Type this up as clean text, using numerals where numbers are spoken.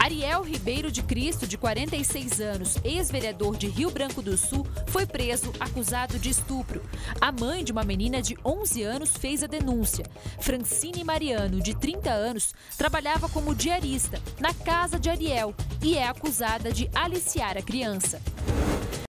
Ariel Ribeiro de Cristo, de 46 anos, ex-vereador de Rio Branco do Sul, foi preso acusado de estupro. A mãe de uma menina de 11 anos fez a denúncia. Francine Mariano, de 30 anos, trabalhava como diarista na casa de Ariel e é acusada de aliciar a criança.